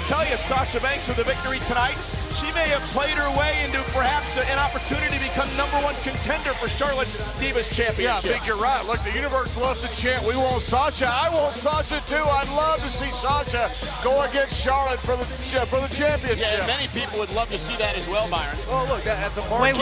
I'll tell you, Sasha Banks with the victory tonight, she may have played her way into perhaps an opportunity to become #1 contender for Charlotte's Divas Championship. Yeah, I think you're right. Look, the universe loves to chant, we want Sasha. I want Sasha too. I'd love to see Sasha go against Charlotte for the championship. Yeah, and many people would love to see that as well, Byron. Oh, look, that's a Wait,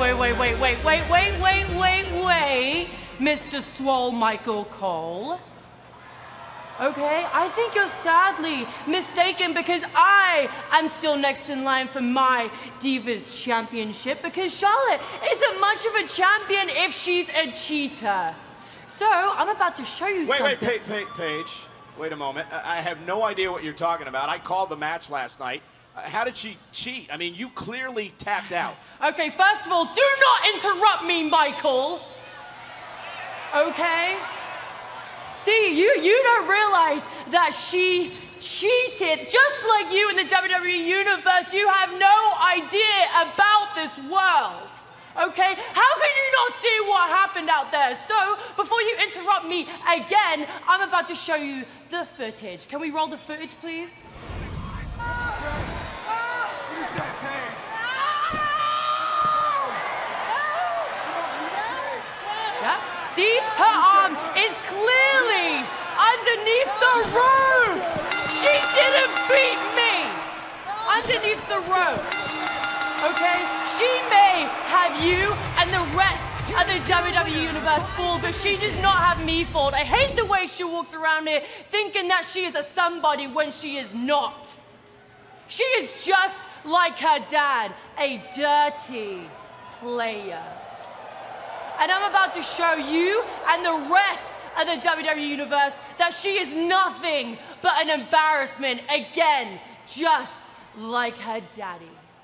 Mr. Swole Michael Cole. Okay, I think you're sadly mistaken because I am still next in line for my Divas Championship because Charlotte isn't much of a champion if she's a cheater. So, I'm about to show you something. Wait, Paige. Wait a moment. I have no idea what you're talking about. I called the match last night. How did she cheat? I mean, you clearly tapped out. Okay, first of all, do not interrupt me, Michael. Okay? See, you don't realize that she cheated. Just like you in the WWE Universe, you have no idea about this world. Okay? How can you not see what happened out there? So, before you interrupt me again, I'm about to show you the footage. Can we roll the footage, please? Yeah? See? Her arm is clearly underneath the rope. She didn't beat me. Underneath the rope. Okay? She may have you and the rest of the WWE Universe fooled, but she does not have me fooled. I hate the way she walks around here thinking that she is a somebody when she is not. She is just like her dad, a dirty player. And I'm about to show you and the rest of the WWE Universe that she is nothing but an embarrassment again, just like her daddy.